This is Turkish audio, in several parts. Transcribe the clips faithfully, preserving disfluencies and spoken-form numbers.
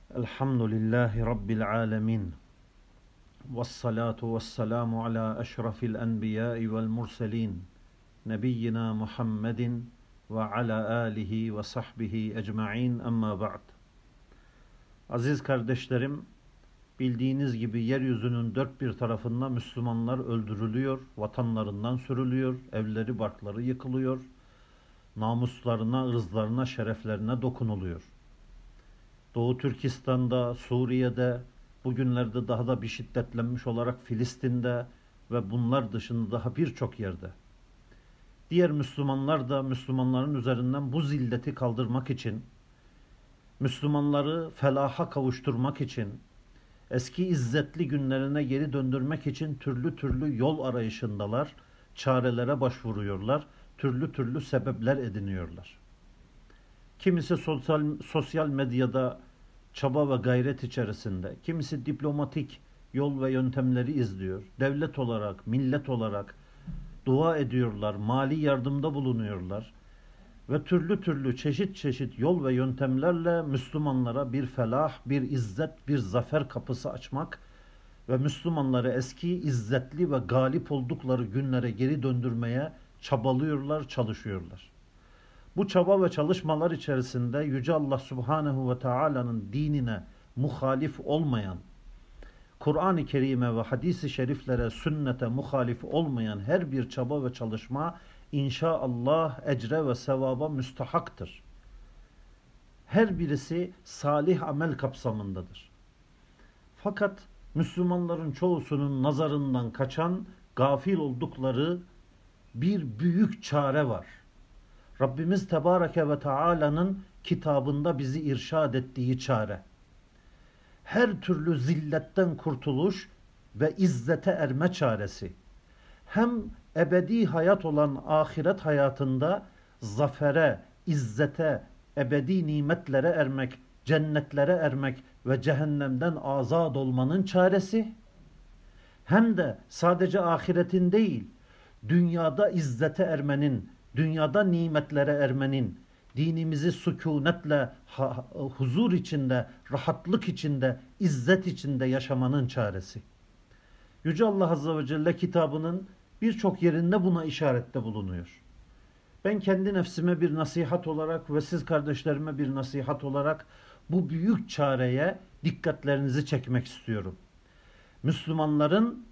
Elhamdülillahi Rabbil alemin. Vessalatu vesselamu ala eşrafil enbiyai vel murselin. Nebiyyina Muhammedin ve ala alihi ve sahbihi ecma'in emma ba'd. Aziz kardeşlerim, bildiğiniz gibi yeryüzünün dört bir tarafında Müslümanlar öldürülüyor, vatanlarından sürülüyor, evleri barkları yıkılıyor, namuslarına, ırzlarına, şereflerine dokunuluyor. Doğu Türkistan'da, Suriye'de, bugünlerde daha da bir şiddetlenmiş olarak Filistin'de ve bunlar dışında daha birçok yerde. Diğer Müslümanlar da Müslümanların üzerinden bu zilleti kaldırmak için, Müslümanları felaha kavuşturmak için, eski izzetli günlerine geri döndürmek için türlü türlü yol arayışındalar, çarelere başvuruyorlar, türlü türlü sebepler ediniyorlar. Kimisi sosyal, sosyal medyada çaba ve gayret içerisinde, kimisi diplomatik yol ve yöntemleri izliyor. Devlet olarak, millet olarak dua ediyorlar, mali yardımda bulunuyorlar. Ve türlü türlü çeşit çeşit yol ve yöntemlerle Müslümanlara bir felah, bir izzet, bir zafer kapısı açmak ve Müslümanları eski izzetli ve galip oldukları günlere geri döndürmeye çabalıyorlar, çalışıyorlar. Bu çaba ve çalışmalar içerisinde Yüce Allah Subhanahu ve Taala'nın dinine muhalif olmayan, Kur'an-ı Kerim'e ve hadis-i şeriflere, sünnete muhalif olmayan her bir çaba ve çalışma inşaallah ecre ve sevaba müstahaktır. Her birisi salih amel kapsamındadır. Fakat Müslümanların çoğusunun nazarından kaçan, gafil oldukları bir büyük çare var. Rabbimiz Tebareke ve Teala'nın kitabında bizi irşad ettiği çare. Her türlü zilletten kurtuluş ve izzete erme çaresi. Hem ebedi hayat olan ahiret hayatında zafere, izzete, ebedi nimetlere ermek, cennetlere ermek ve cehennemden azad olmanın çaresi. Hem de sadece ahiretin değil, dünyada izzete ermenin, dünyada nimetlere ermenin, dinimizi sükunetle, huzur içinde, rahatlık içinde, izzet içinde yaşamanın çaresi. Yüce Allah Azze ve Celle kitabının birçok yerinde buna işarette bulunuyor. Ben kendi nefsime bir nasihat olarak ve siz kardeşlerime bir nasihat olarak bu büyük çareye dikkatlerinizi çekmek istiyorum. Müslümanların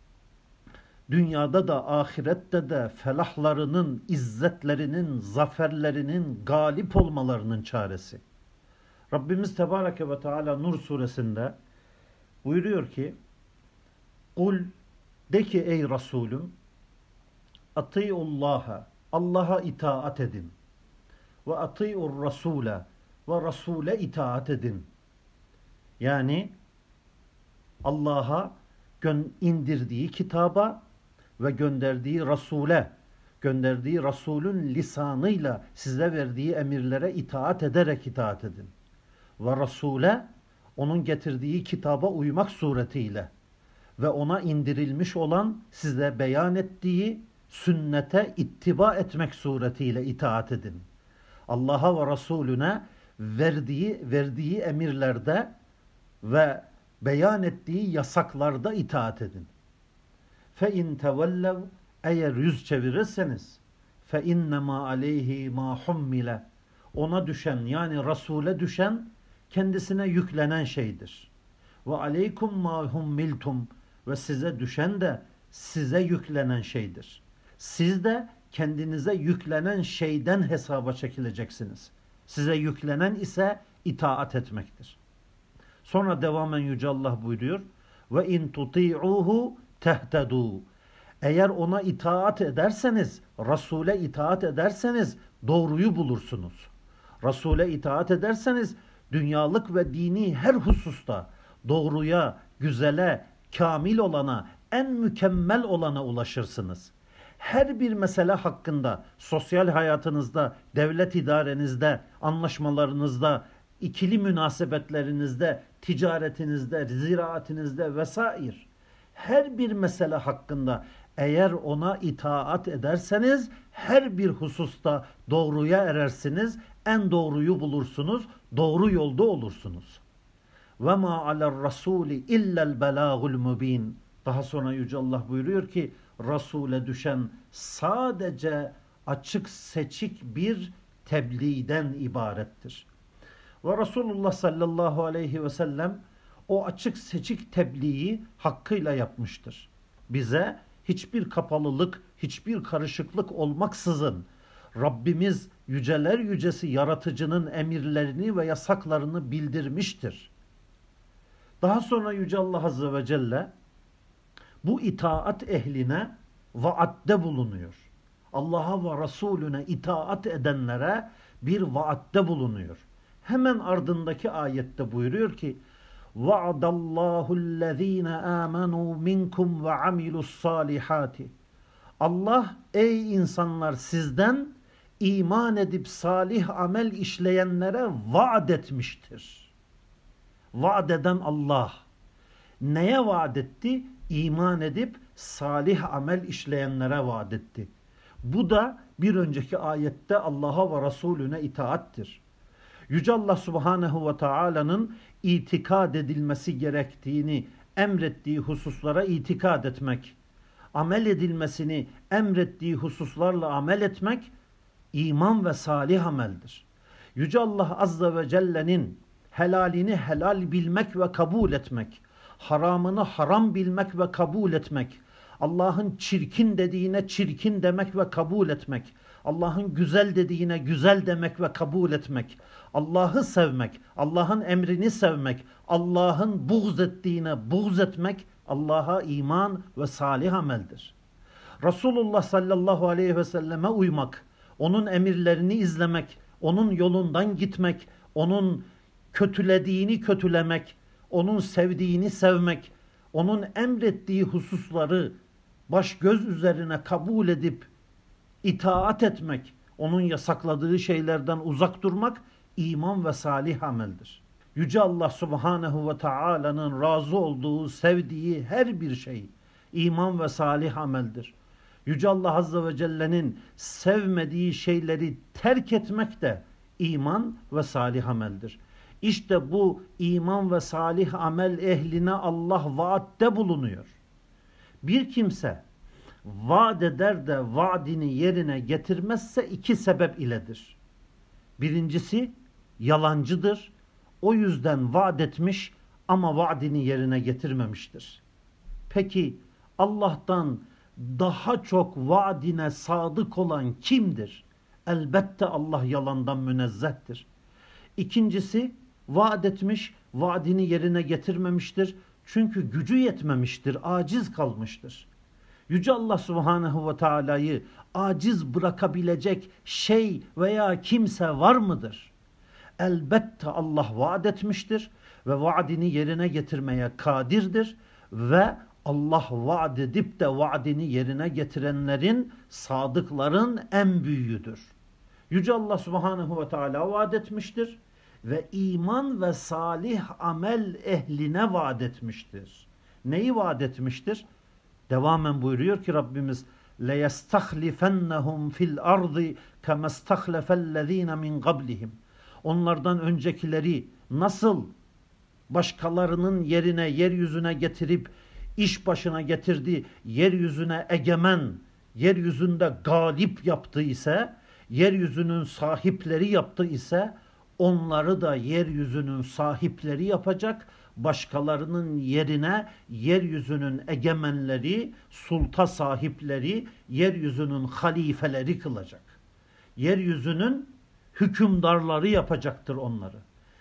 dünyada da ahirette de felahlarının, izzetlerinin, zaferlerinin galip olmalarının çaresi. Rabbimiz Tebareke ve Teala Nur suresinde buyuruyor ki: "Kul, de ki ey Resulüm, ati'ullaha, Allah'a itaat edin. Ve ati'ur Rasule, ve Rasule itaat edin." Yani Allah'a indirdiği kitaba ve gönderdiği Resul'e, gönderdiği Resul'ün lisanıyla size verdiği emirlere itaat ederek itaat edin. Ve Resul'e, onun getirdiği kitaba uymak suretiyle ve ona indirilmiş olan size beyan ettiği sünnete ittiba etmek suretiyle itaat edin. Allah'a ve Resulüne verdiği verdiği emirlerde ve beyan ettiği yasaklarda itaat edin. Fe in tevellev, eğer yüz çevirirseniz, fe innema aleyhi ma hummile, ona düşen, yani Resul'e düşen kendisine yüklenen şeydir. Ve aleykum ma hummiltum, ve size düşen de size yüklenen şeydir. Siz de kendinize yüklenen şeyden hesaba çekileceksiniz. Size yüklenen ise itaat etmektir. Sonra devamen Yüce Allah buyuruyor: ve in tuti'uhu tehtedû. Eğer ona itaat ederseniz, Resul'e itaat ederseniz doğruyu bulursunuz. Resul'e itaat ederseniz dünyalık ve dini her hususta doğruya, güzele, kamil olana, en mükemmel olana ulaşırsınız. Her bir mesele hakkında, sosyal hayatınızda, devlet idarenizde, anlaşmalarınızda, ikili münasebetlerinizde, ticaretinizde, ziraatinizde vesaire her bir mesele hakkında eğer ona itaat ederseniz her bir hususta doğruya erersiniz, en doğruyu bulursunuz, doğru yolda olursunuz. Ve ma aler rasuli illel belagul mubin. Daha sonra Yüce Allah buyuruyor ki Resul'e düşen sadece açık seçik bir tebliğden ibarettir. Ve Resulullah sallallahu aleyhi ve sellem o açık seçik tebliği hakkıyla yapmıştır. Bize hiçbir kapalılık, hiçbir karışıklık olmaksızın Rabbimiz yüceler yücesi yaratıcının emirlerini ve yasaklarını bildirmiştir. Daha sonra Yüce Allah Azze ve Celle bu itaat ehline vaatte bulunuyor. Allah'a ve Resulüne itaat edenlere bir vaatte bulunuyor. Hemen ardındaki ayette buyuruyor ki وَعَدَ اللّٰهُ الَّذ۪ينَ آمَنُوا مِنْكُمْ وَعَمِلُوا الصَّالِحَاتِ. Allah ey insanlar sizden iman edip salih amel işleyenlere vaat etmiştir. Vaat eden Allah. Neye vaat etti? İman edip salih amel işleyenlere vaat etti. Bu da bir önceki ayette Allah'a ve Resulüne itaattir. Yüce Allah Subhanahu ve Taala'nın itikad edilmesi gerektiğini emrettiği hususlara itikad etmek, amel edilmesini emrettiği hususlarla amel etmek, iman ve salih ameldir. Yüce Allah Azze ve Celle'nin helalini helal bilmek ve kabul etmek, haramını haram bilmek ve kabul etmek, Allah'ın çirkin dediğine çirkin demek ve kabul etmek, Allah'ın güzel dediğine güzel demek ve kabul etmek, Allah'ı sevmek, Allah'ın emrini sevmek, Allah'ın buğz ettiğine buğz etmek, Allah'a iman ve salih ameldir. Resulullah sallallahu aleyhi ve selleme uymak, onun emirlerini izlemek, onun yolundan gitmek, onun kötülediğini kötülemek, onun sevdiğini sevmek, onun emrettiği hususları baş göz üzerine kabul edip itaat etmek, onun yasakladığı şeylerden uzak durmak, iman ve salih ameldir. Yüce Allah Subhanahu ve Taala'nın razı olduğu, sevdiği her bir şey iman ve salih ameldir. Yüce Allah Azze ve Celle'nin sevmediği şeyleri terk etmek de iman ve salih ameldir. İşte bu iman ve salih amel ehline Allah vaatte bulunuyor. Bir kimse vaat eder de vaadini yerine getirmezse iki sebep iledir. Birincisi yalancıdır. O yüzden vaat etmiş ama vaadini yerine getirmemiştir. Peki Allah'tan daha çok vaadine sadık olan kimdir? Elbette Allah yalandan münezzehtir. İkincisi vaat etmiş, vaadini yerine getirmemiştir. Çünkü gücü yetmemiştir, aciz kalmıştır. Yüce Allah Subhanahu ve Taala'yı aciz bırakabilecek şey veya kimse var mıdır? Elbette Allah vaat etmiştir ve vaadini yerine getirmeye kadirdir ve Allah vaat edip de vaadini yerine getirenlerin, sadıkların en büyüğüdür. Yüce Allah Subhanahu ve Teala vaat etmiştir ve iman ve salih amel ehline vaat etmiştir. Neyi vaat etmiştir? Devamen buyuruyor ki Rabbimiz لَيَسْتَخْلِفَنَّهُمْ فِي الْأَرْضِ كَمَا اسْتَخْلَفَ الَّذ۪ينَ مِنْ قَبْلِهِمْ. Onlardan öncekileri nasıl başkalarının yerine, yeryüzüne getirip iş başına getirdi, yeryüzüne egemen, yeryüzünde galip yaptı ise, yeryüzünün sahipleri yaptı ise, onları da yeryüzünün sahipleri yapacak, başkalarının yerine yeryüzünün egemenleri, sulta sahipleri, yeryüzünün halifeleri kılacak. Yeryüzünün hükümdarları yapacaktır onları.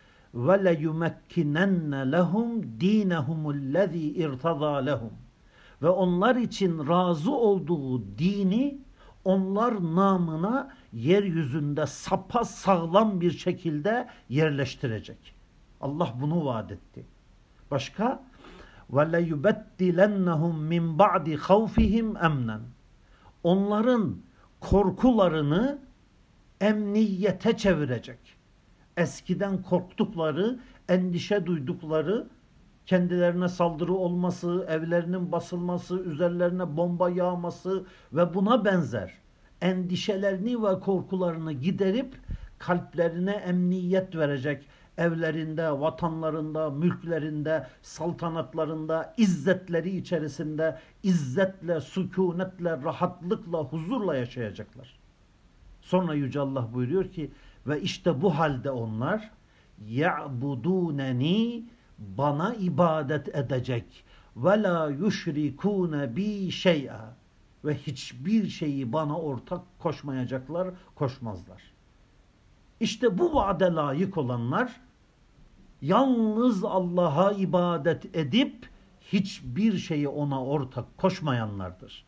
وَلَيُمَكِّنَنَّ لَهُمْ دِينَهُمُ الَّذ۪ي اِرْتَضَى لَهُمْ. Ve onlar için razı olduğu dini onlar namına yeryüzünde sapa sağlam bir şekilde yerleştirecek. Allah bunu vaat etti. Başka? وَلَيُبَدِّلَنَّهُمْ مِنْ بَعْدِ خَوْفِهِمْ اَمْنًا. Onların korkularını emniyete çevirecek. Eskiden korktukları, endişe duydukları, kendilerine saldırı olması, evlerinin basılması, üzerlerine bomba yağması ve buna benzer endişelerini ve korkularını giderip kalplerine emniyet verecek, evlerinde, vatanlarında, mülklerinde, saltanatlarında, izzetleri içerisinde izzetle, sükunetle, rahatlıkla, huzurla yaşayacaklar. Sonra Yüce Allah buyuruyor ki ve işte bu halde onlar ya'buduneni, bana ibadet edecek ve la yüşrikûne bi şey'a, ve hiçbir şeyi bana ortak koşmayacaklar, koşmazlar. İşte bu vaade layık olanlar yalnız Allah'a ibadet edip hiçbir şeyi ona ortak koşmayanlardır.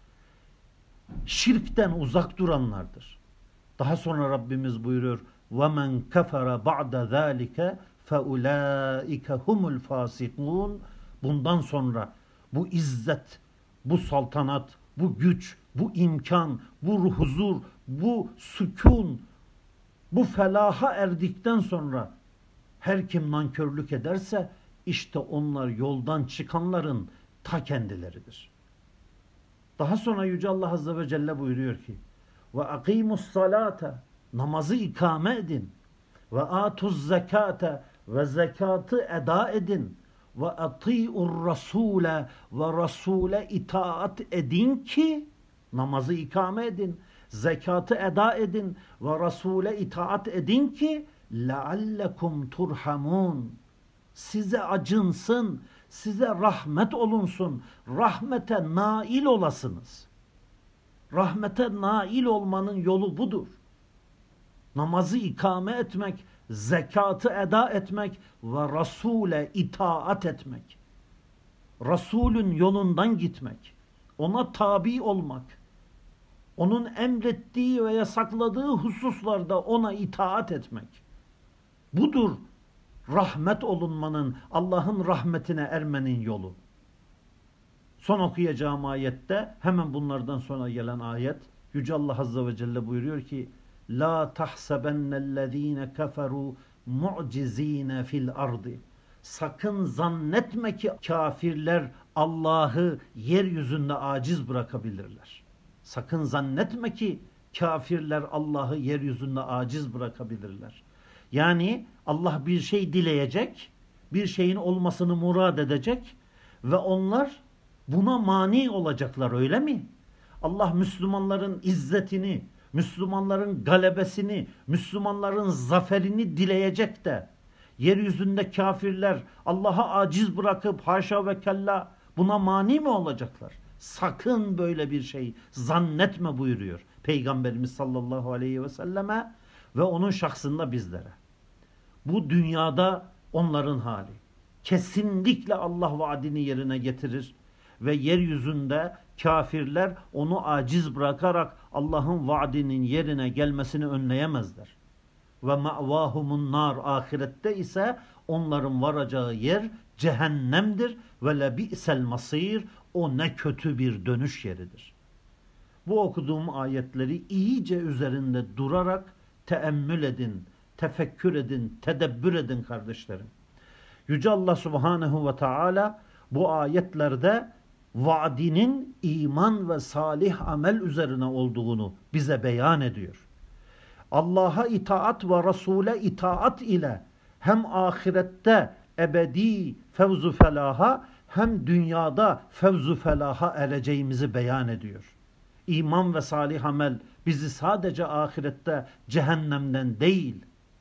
Şirkten uzak duranlardır. Daha sonra Rabbimiz buyuruyor: وَمَنْ كَفَرَ بَعْدَ ذَٰلِكَ فَاُولَٰئِكَ هُمُ الْفَاسِقُونَ. Bundan sonra bu izzet, bu saltanat, bu güç, bu imkan, bu huzur, bu sükun, bu felaha erdikten sonra her kim nankörlük ederse işte onlar yoldan çıkanların ta kendileridir. Daha sonra Yüce Allah Azze ve Celle buyuruyor ki ve akimus salate, namazı ikame edin, ve atuz zekate, ve zekatı eda edin, ve ati'ur rasule, ve rasule itaat edin ki, namazı ikame edin, zekatı eda edin ve rasule itaat edin ki leallekum turhamun, size acınsın, size rahmet olunsun, rahmete nail olasınız. Rahmete nail olmanın yolu budur. Namazı ikame etmek, zekatı eda etmek ve Rasule itaat etmek. Resulün yolundan gitmek, ona tabi olmak, onun emrettiği ve yasakladığı hususlarda ona itaat etmek. Budur rahmet olunmanın, Allah'ın rahmetine ermenin yolu. Son okuyacağım ayette, hemen bunlardan sonra gelen ayet, Yüce Allah Azze ve Celle buyuruyor ki La tahsebennellezine keferu mu'cizine fil ardi. Sakın zannetme ki kafirler Allah'ı yeryüzünde aciz bırakabilirler. Sakın zannetme ki kafirler Allah'ı yeryüzünde aciz bırakabilirler. Yani Allah bir şey dileyecek, bir şeyin olmasını murad edecek ve onlar buna mani olacaklar, öyle mi? Allah Müslümanların izzetini, Müslümanların galebesini, Müslümanların zaferini dileyecek de yeryüzünde kafirler Allah'a aciz bırakıp haşa ve kella buna mani mi olacaklar? Sakın böyle bir şey zannetme buyuruyor Peygamberimiz sallallahu aleyhi ve selleme ve onun şahsında bizlere. Bu dünyada onların hali. Kesinlikle Allah vaadini yerine getirir ve yeryüzünde kafirler onu aciz bırakarak Allah'ın vaadinin yerine gelmesini önleyemezler. Ve ma'vahumun nar, ahirette ise onların varacağı yer cehennemdir ve lebi'sel masir, o ne kötü bir dönüş yeridir. Bu okuduğum ayetleri iyice üzerinde durarak teemmül edin, tefekkür edin, tedebbür edin kardeşlerim. Yüce Allah Subhanahu ve Teala bu ayetlerde vaadinin iman ve salih amel üzerine olduğunu bize beyan ediyor. Allah'a itaat ve Resul'e itaat ile hem ahirette ebedi fevzu felaha hem dünyada fevzu felaha ereceğimizi beyan ediyor. İman ve salih amel bizi sadece ahirette cehennemden değil,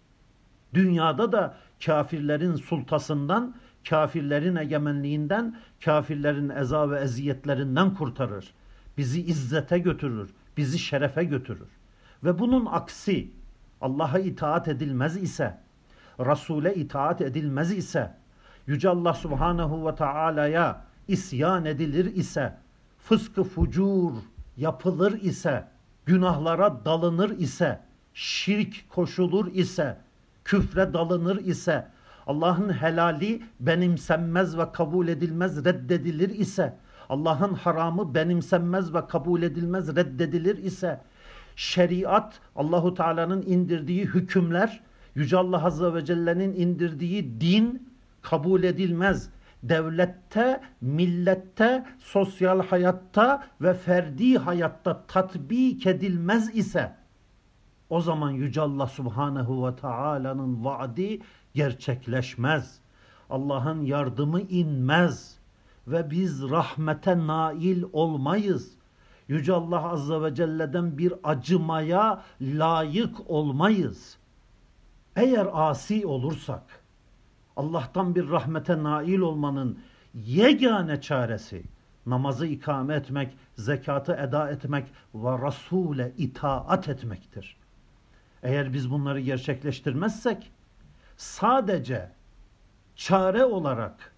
dünyada da kafirlerin sultasından, kafirlerin egemenliğinden, kafirlerin eza ve eziyetlerinden kurtarır. Bizi izzete götürür, bizi şerefe götürür. Ve bunun aksi, Allah'a itaat edilmez ise, Resul'e itaat edilmez ise, Yüce Allah Subhanahu ve Taala'ya isyan edilir ise, fıskı fucur yapılır ise, günahlara dalınır ise, şirk koşulur ise, küfre dalınır ise, Allah'ın helali benimsenmez ve kabul edilmez, reddedilir ise, Allah'ın haramı benimsenmez ve kabul edilmez, reddedilir ise, şeriat, Allahu Teala'nın indirdiği hükümler, Yüce Allah Azze ve Celle'nin indirdiği din kabul edilmez. Devlette, millette, sosyal hayatta ve ferdi hayatta tatbik edilmez ise, o zaman Yüce Allah Subhanahu ve Taala'nın vaadi gerçekleşmez. Allah'ın yardımı inmez ve biz rahmete nail olmayız. Yüce Allah Azze ve Celle'den bir acımaya layık olmayız. Eğer asi olursak, Allah'tan bir rahmete nail olmanın yegane çaresi, namazı ikame etmek, zekatı eda etmek ve Resul'e itaat etmektir. Eğer biz bunları gerçekleştirmezsek, sadece çare olarak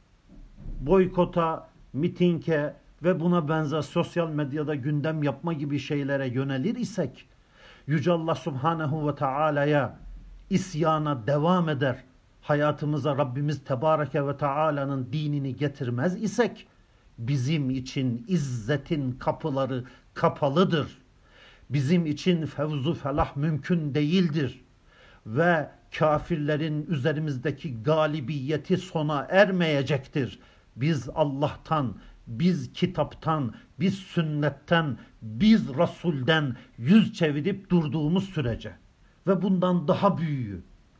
boykota, mitinge ve buna benzer sosyal medyada gündem yapma gibi şeylere yönelir isek, Yüce Allah Subhanahu ve Teala'ya isyana devam eder, hayatımıza Rabbimiz Tebareke ve Teala'nın dinini getirmez isek, bizim için izzetin kapıları kapalıdır. Bizim için fevzu felah mümkün değildir. Ve kafirlerin üzerimizdeki galibiyeti sona ermeyecektir. Biz Allah'tan, biz kitaptan, biz sünnetten, biz Resul'den yüz çevirip durduğumuz sürece ve bundan daha büyüğü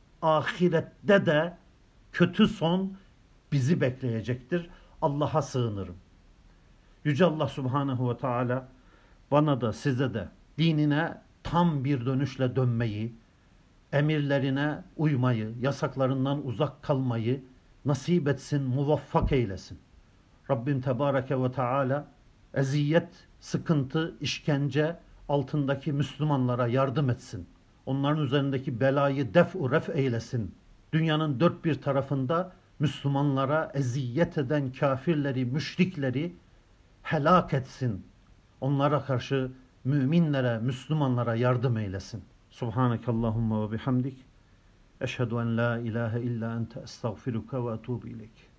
ahirette de kötü son bizi bekleyecektir. Allah'a sığınırım. Yüce Allah Subhanahu ve Teala bana da size de dinine tam bir dönüşle dönmeyi, emirlerine uymayı, yasaklarından uzak kalmayı nasip etsin, muvaffak eylesin. Rabbim Tebareke ve Teala eziyet, sıkıntı, işkence altındaki Müslümanlara yardım etsin. Onların üzerindeki belayı def-u ref eylesin. Dünyanın dört bir tarafında Müslümanlara eziyet eden kafirleri, müşrikleri helak etsin. Onlara karşı müminlere, Müslümanlara yardım eylesin. Subhanekallahumma ve bihamdik. Eşhedü en la ilahe illa ente estağfiruka ve etûbü ileyk.